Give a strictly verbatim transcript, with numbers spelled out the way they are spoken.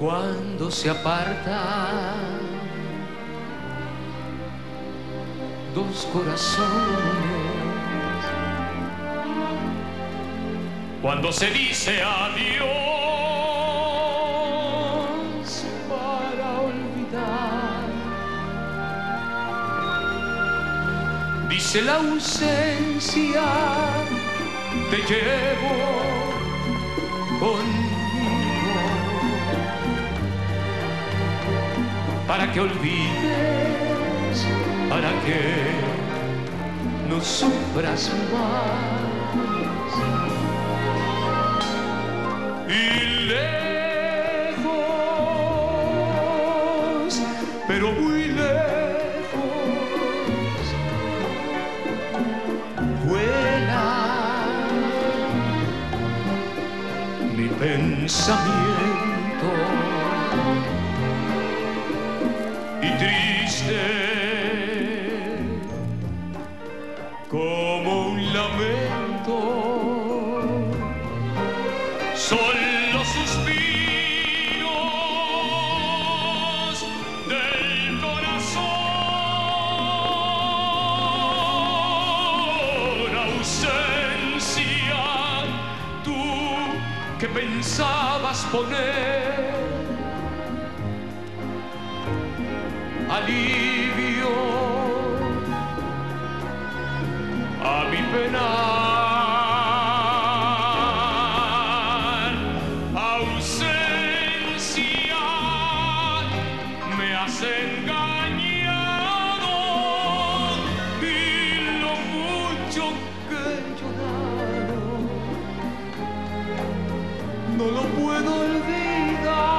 Cuando se apartan dos corazones, cuando se dice adiós para olvidar, dice la ausencia, te llevo conmigo para que olvides, para que no sufras más. Y lejos, pero muy lejos, vuela mi pensamiento. Y triste como un lamento son los suspiros del corazón. Ausencia, tú que pensabas poner alivio a mi penar. Ausencia, me has engañado y lo mucho que he llorado no lo puedo olvidar.